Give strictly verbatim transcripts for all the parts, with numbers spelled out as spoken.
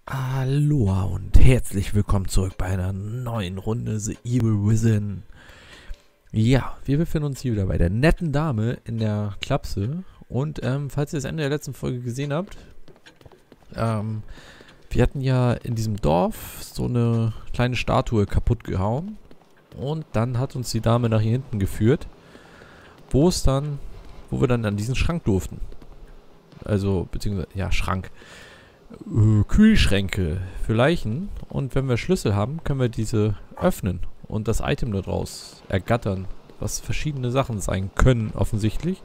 Aloha und herzlich willkommen zurück bei einer neuen Runde The Evil Within. Ja, wir befinden uns hier wieder bei der netten Dame in der Klapse. Und ähm, falls ihr das Ende der letzten Folge gesehen habt, ähm, wir hatten ja in diesem Dorf so eine kleine Statue kaputt gehauen. Und dann hat uns die Dame nach hier hinten geführt, wo es dann, wo wir dann an diesen Schrank durften. Also, beziehungsweise, ja, Schrank. Kühlschränke für Leichen, und wenn wir Schlüssel haben, können wir diese öffnen und das Item daraus ergattern, was verschiedene Sachen sein können, offensichtlich.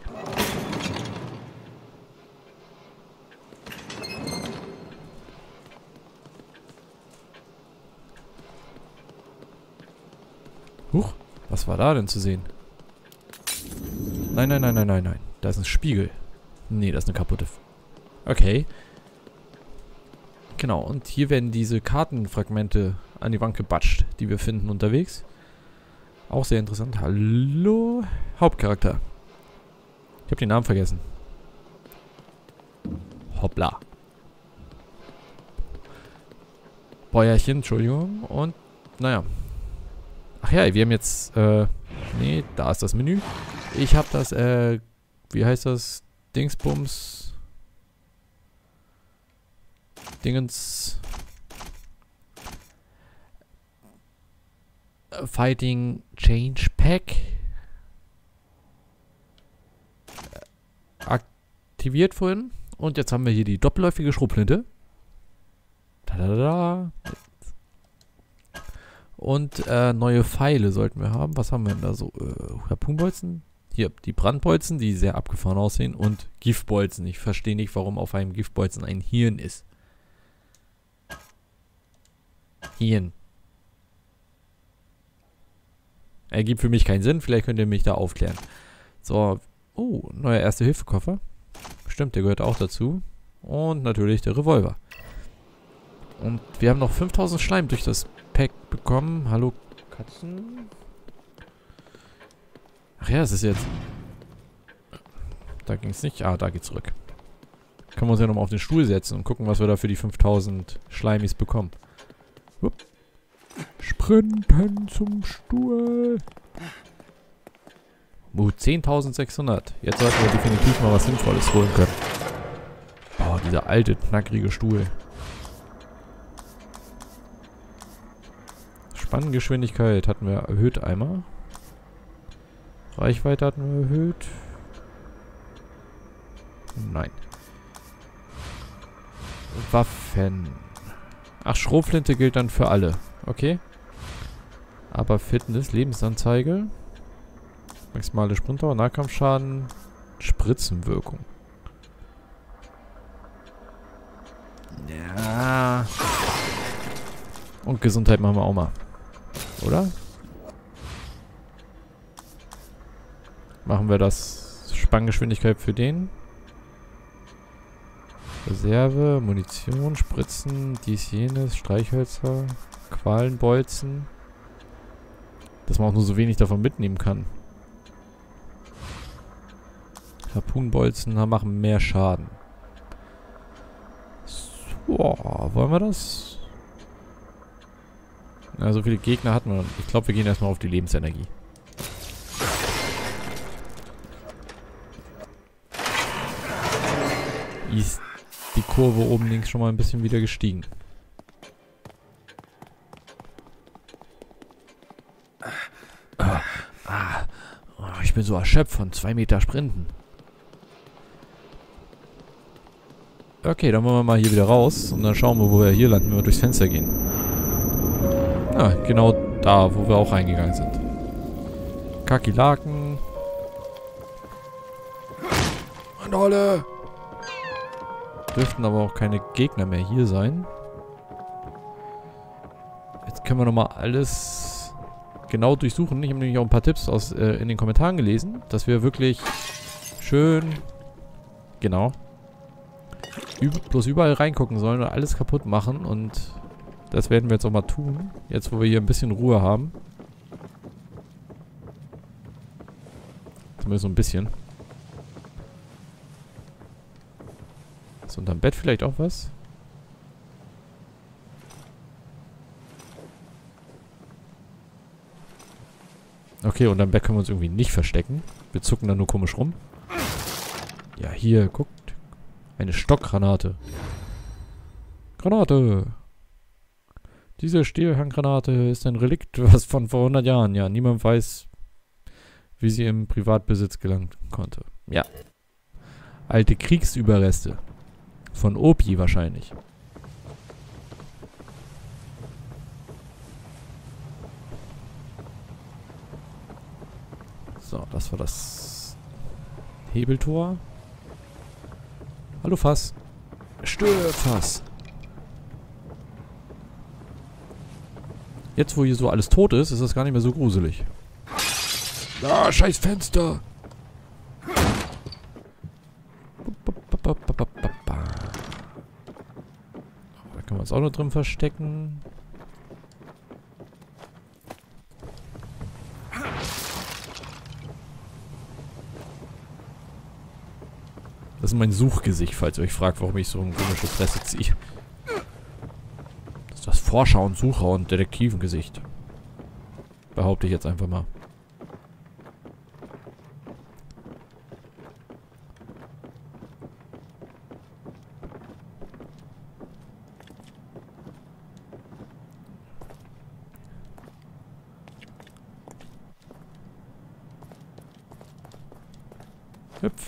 Huch, was war da denn zu sehen? Nein, nein, nein, nein, nein, nein. Da ist ein Spiegel. Nee, das ist eine kaputte... F okay. Genau, und hier werden diese Kartenfragmente an die Wand gebatscht, die wir finden unterwegs. Auch sehr interessant. Hallo, Hauptcharakter. Ich habe den Namen vergessen. Hoppla. Bäuerchen, Entschuldigung. Und, naja. Ach ja, wir haben jetzt, äh, nee, da ist das Menü. Ich habe das, äh, wie heißt das? Dingsbums... Dingens Fighting Change Pack aktiviert vorhin. Und jetzt haben wir hier die doppelläufige Schrotflinte. Tadada. Und äh, neue Pfeile sollten wir haben. Was haben wir denn da so? Äh, Harpunbolzen? Hier, die Brandbolzen, die sehr abgefahren aussehen. Und Giftbolzen. Ich verstehe nicht, warum auf einem Giftbolzen ein Hirn ist. Hirn. Ergibt für mich keinen Sinn. Vielleicht könnt ihr mich da aufklären. So. Oh, neuer Erste-Hilfe-Koffer. Stimmt, der gehört auch dazu. Und natürlich der Revolver. Und wir haben noch fünftausend Schleim durch das Pack bekommen. Hallo, Katzen. Ach ja, es ist jetzt... Da ging es nicht. Ah, da geht's zurück. Können wir uns ja nochmal auf den Stuhl setzen und gucken, was wir da für die fünftausend Schleimis bekommen. Upp. Sprinten zum Stuhl. Uh, zehntausendsechshundert. Jetzt sollten wir definitiv mal was Sinnvolles holen können. Oh, dieser alte, knackrige Stuhl. Spanngeschwindigkeit hatten wir erhöht einmal. Reichweite hatten wir erhöht. Nein. Waffen. Ach, Schrotflinte gilt dann für alle. Okay. Aber Fitness, Lebensanzeige. Maximale Sprintdauer, Nahkampfschaden, Spritzenwirkung. Ja. Und Gesundheit machen wir auch mal. Oder? Machen wir das Spanngeschwindigkeit für den. Reserve, Munition, Spritzen, dies, jenes, Streichhölzer, Qualenbolzen. Dass man auch nur so wenig davon mitnehmen kann. Harpunbolzen machen mehr Schaden. So, wollen wir das? Ja, so viele Gegner hatten wir. Ich glaube, wir gehen erstmal auf die Lebensenergie. Ist die Kurve oben links schon mal ein bisschen wieder gestiegen. Ah, ah, oh, ich bin so erschöpft von zwei Meter Sprinten. Okay, dann wollen wir mal hier wieder raus und dann schauen wir, wo wir hier landen, wenn wir durchs Fenster gehen. Ah, genau da, wo wir auch reingegangen sind. Kakerlaken. Manole! Dürften aber auch keine Gegner mehr hier sein. Jetzt können wir nochmal alles genau durchsuchen. Ich habe nämlich auch ein paar Tipps aus, äh, in den Kommentaren gelesen, dass wir wirklich schön, genau, üb bloß überall reingucken sollen und alles kaputt machen. Und das werden wir jetzt auch mal tun. Jetzt, wo wir hier ein bisschen Ruhe haben. Zumindest so ein bisschen. Ist unterm Bett vielleicht auch was? Okay, und am Back können wir uns irgendwie nicht verstecken. Wir zucken dann nur komisch rum. Ja, hier, guckt. Eine Stockgranate. Granate! Diese Stierhandgranate ist ein Relikt, was von vor hundert Jahren. Ja, niemand weiß, wie sie im Privatbesitz gelangen konnte. Ja. Alte Kriegsüberreste. Von Opi wahrscheinlich. So, das war das Hebeltor. Hallo Fass. Stirb, Fass. Jetzt, wo hier so alles tot ist, ist das gar nicht mehr so gruselig. Ah, scheiß Fenster. Da können wir uns auch noch drin verstecken. Das ist mein Suchgesicht, falls ihr euch fragt, warum ich so eine komische Fresse ziehe. Das ist das Forscher- und Sucher- und Detektivengesicht. Behaupte ich jetzt einfach mal. Hüpf.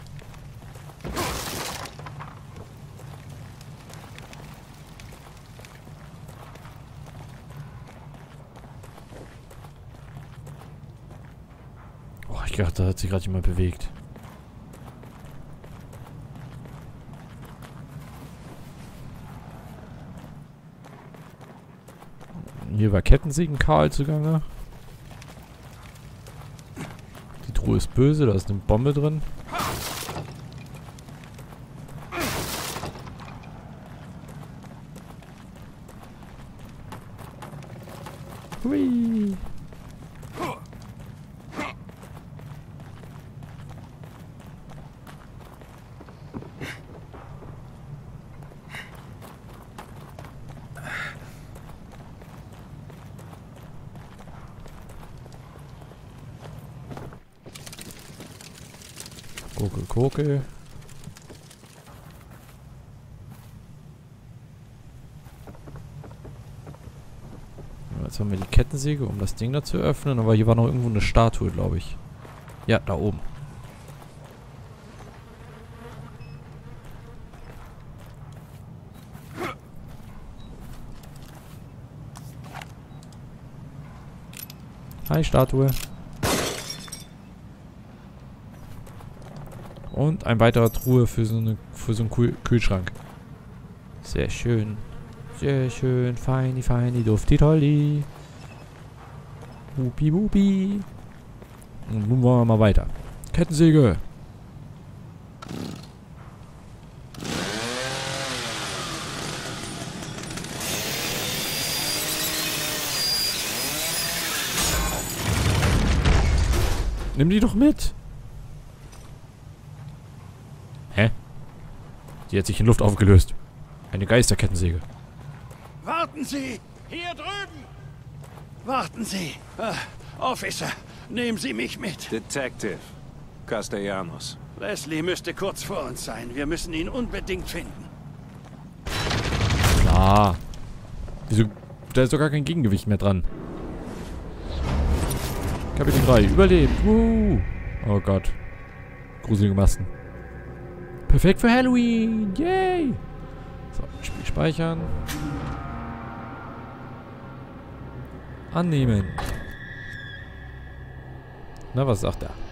Oh, ich dachte, da hat sich gerade jemand bewegt. Hier war Kettensägen Karl zugange. Die Truhe ist böse, da ist eine Bombe drin. Hui. Kokel, Kokel. Jetzt haben wir die Kettensäge, um das Ding da zu öffnen. Aber hier war noch irgendwo eine Statue, glaube ich. Ja, da oben. Hi, Statue. Und ein weiterer Truhe für so, eine, für so einen Kühl Kühlschrank. Sehr schön. Sehr schön. Feini, feini, dufti, tolli. Bubi, bubi. Und nun wollen wir mal weiter. Kettensäge. Nimm die doch mit. Hä? Die hat sich in Luft aufgelöst. Eine Geisterkettensäge. Warten Sie! Hier drüben! Warten Sie! Ah, Officer, nehmen Sie mich mit. Detective Castellanos. Leslie müsste kurz vor uns sein. Wir müssen ihn unbedingt finden. Klar. Wieso? Da ist doch gar kein Gegengewicht mehr dran. Kapitel drei. Überlebt. Uh. Oh Gott. Gruselige Masken. Perfekt für Halloween. Yay. So, Spiel speichern. Annehmen. Na, was sagt er?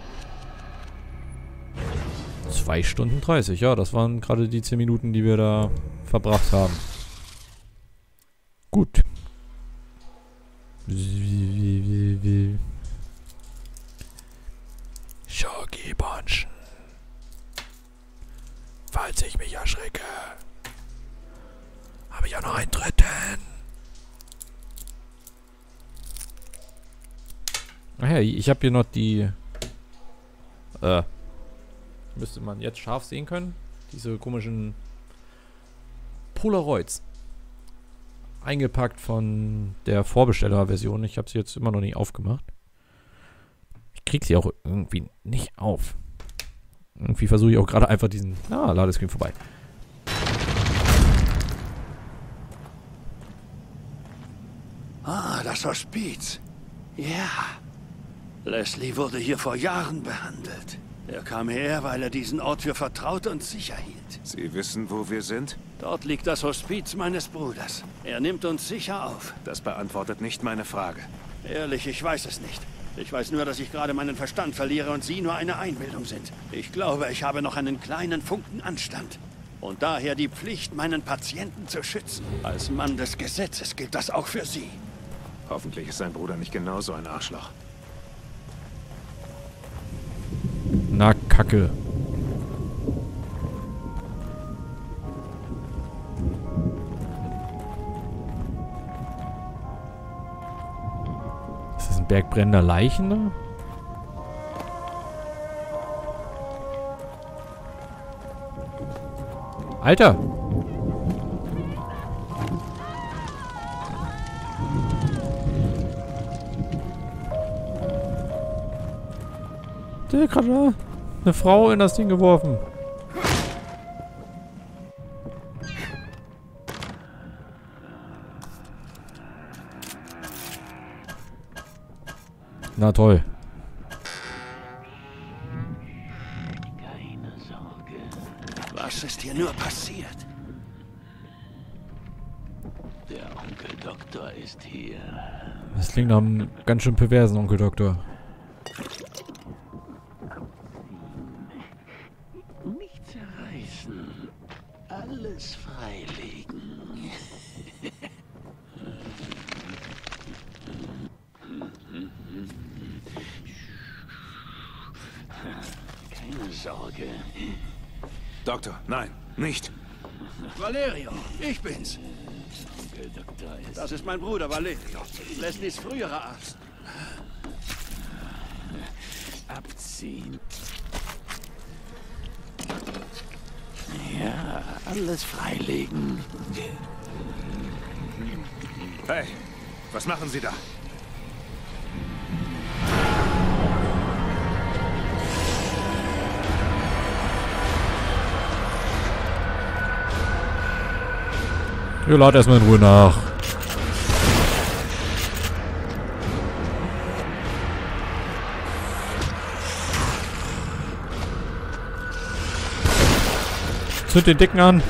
zwei Stunden dreißig. Ja, das waren gerade die zehn Minuten, die wir da verbracht haben. Gut. Schoki-Bonschen. Falls ich mich erschrecke, habe ich auch noch einen dritten. Ach ja, ich habe hier noch die... Äh... Müsste man jetzt scharf sehen können. Diese komischen Polaroids. Eingepackt von der Vorbestellerversion. Ich habe sie jetzt immer noch nicht aufgemacht. Ich krieg sie auch irgendwie nicht auf. Irgendwie versuche ich auch gerade einfach diesen... Ah, Ladescreen vorbei. Ah, das Hospiz. Ja. Leslie wurde hier vor Jahren behandelt. Er kam her, weil er diesen Ort für vertraut und sicher hielt. Sie wissen, wo wir sind? Dort liegt das Hospiz meines Bruders. Er nimmt uns sicher auf. Das beantwortet nicht meine Frage. Ehrlich, ich weiß es nicht. Ich weiß nur, dass ich gerade meinen Verstand verliere und Sie nur eine Einbildung sind. Ich glaube, ich habe noch einen kleinen Funken Anstand. Und daher die Pflicht, meinen Patienten zu schützen. Als Mann des Gesetzes gilt das auch für Sie. Hoffentlich ist sein Bruder nicht genauso ein Arschloch. Na, Kacke. Ist das ein Berg brennender Leichen da? Alter! Der hat gerade eine Frau in das Ding geworfen. Na toll. Keine Sorge. Was ist hier nur passiert? Der Onkel Doktor ist hier. Das klingt nach einem ganz schön perversen Onkel Doktor. Nicht zerreißen. Alles freilegen. Keine Sorge. Doktor, nein, nicht. Valerio, ich bin's. Onkel Doktor ist... Das ist mein Bruder Valerio. Leslies früherer Arzt. Abziehen. Ja, alles freilegen. Hey, was machen Sie da? Ihr ladet erstmal in Ruhe nach. Zünd den Dicken an.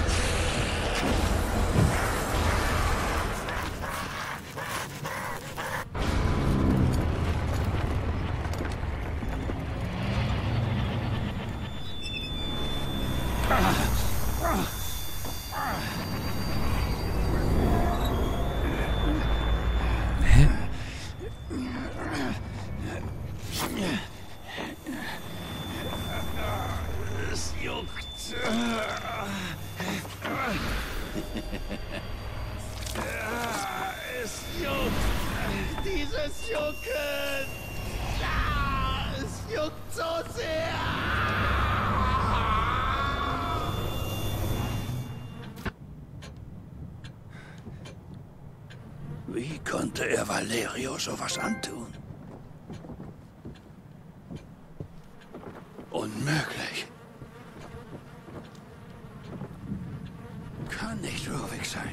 Es juckt. Es juckt. Dieses Jucken. Ja, es juckt so sehr. Wie konnte er Valerio sowas antun? Unmöglich. Kann nicht Ruvik sein.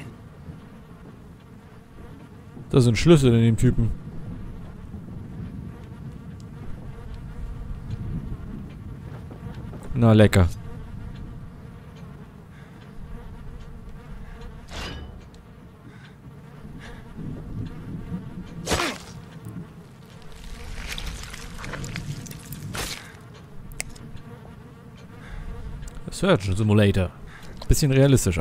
Da sind Schlüssel in dem Typen. Na lecker. Surgeon Simulator. Bisschen realistischer.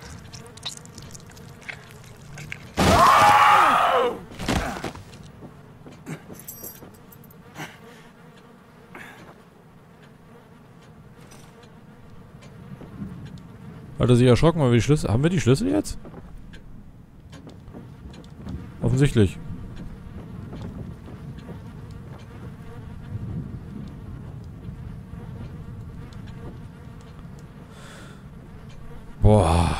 Hat er sich erschrocken, weil wir die Schlüssel... Haben wir die Schlüssel jetzt? Offensichtlich. Boah.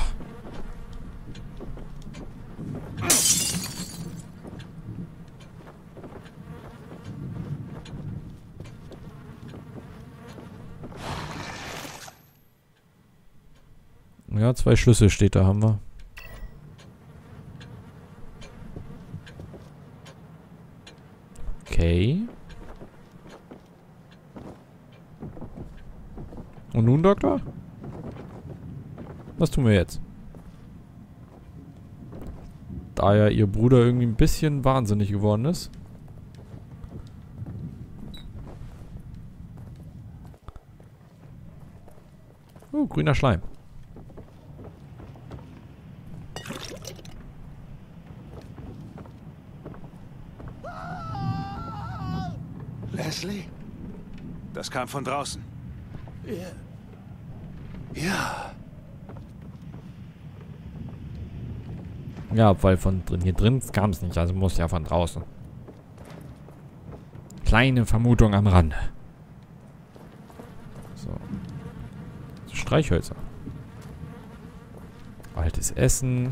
Ja, zwei Schlüssel steht da, haben wir. Okay. Und nun, Doktor? Was tun wir jetzt? Da ja ihr Bruder irgendwie ein bisschen wahnsinnig geworden ist. Oh, grüner Schleim. Leslie? Das kam von draußen. Ja. Ja, weil von drin, hier drin kam es nicht, also muss ja von draußen. Kleine Vermutung am Rande. So. Streichhölzer. Altes Essen.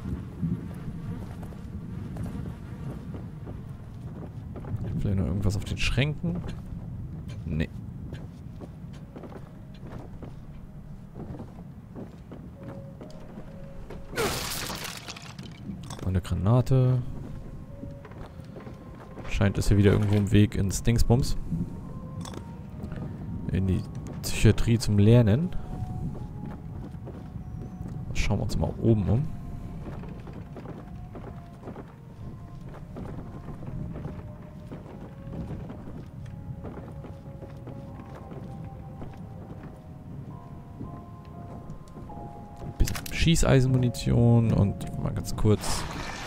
Vielleicht noch irgendwas auf den Schränken? Nee. Eine Granate. Scheint es hier wieder irgendwo im Weg ins Dingsbums. In die Psychiatrie zum Lernen. Schauen wir uns mal oben um. Ein bisschen Schießeisenmunition und mal ganz kurz.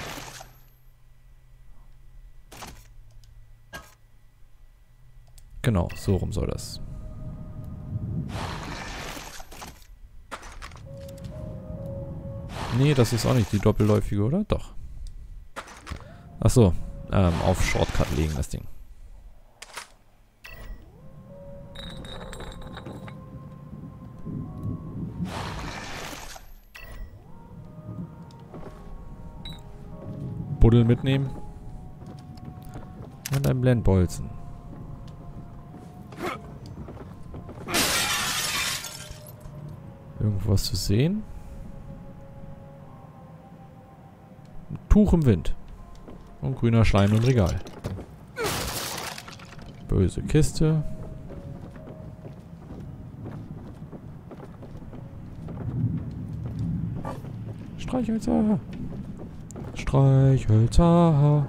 Genau, so rum soll das. Nee, das ist auch nicht die doppelläufige, oder? Doch. Achso, ähm, auf Shortcut legen das Ding. Buddel mitnehmen. Und ein Blendbolzen. Irgendwo was zu sehen? Tuch im Wind. Und grüner Schleim im Regal. Böse Kiste. Streichhölzer. Streichhölzer.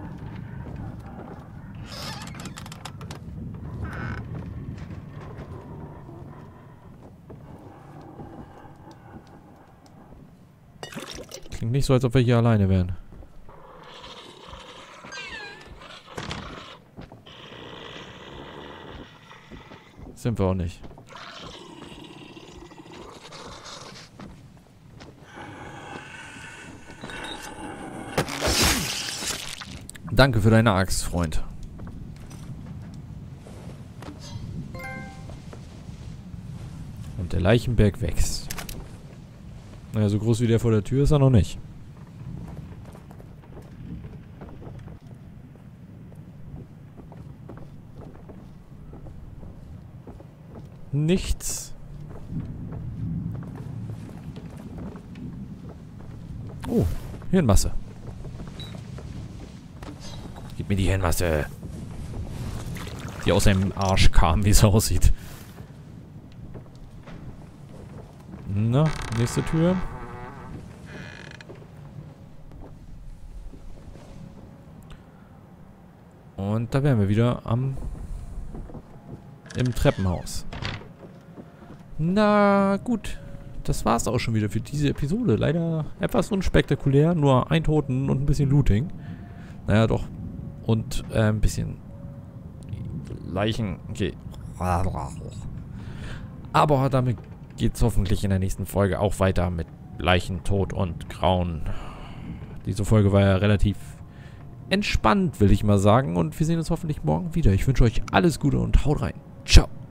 Klingt nicht so, als ob wir hier alleine wären. Sind wir auch nicht. Danke für deine Axt, Freund. Und der Leichenberg wächst. Naja, so groß wie der vor der Tür ist er noch nicht. Nichts. Oh, Hirnmasse. Gib mir die Hirnmasse. Die aus seinem Arsch kam, wie es aussieht. Na, nächste Tür. Und da wären wir wieder am im Treppenhaus. Na gut, das war's auch schon wieder für diese Episode. Leider etwas unspektakulär, nur ein Toten und ein bisschen Looting. Naja, doch. Und äh, ein bisschen Leichen. Okay. Aber damit geht's hoffentlich in der nächsten Folge auch weiter mit Leichen, Tod und Grauen. Diese Folge war ja relativ entspannt, will ich mal sagen. Und wir sehen uns hoffentlich morgen wieder. Ich wünsche euch alles Gute und haut rein. Ciao.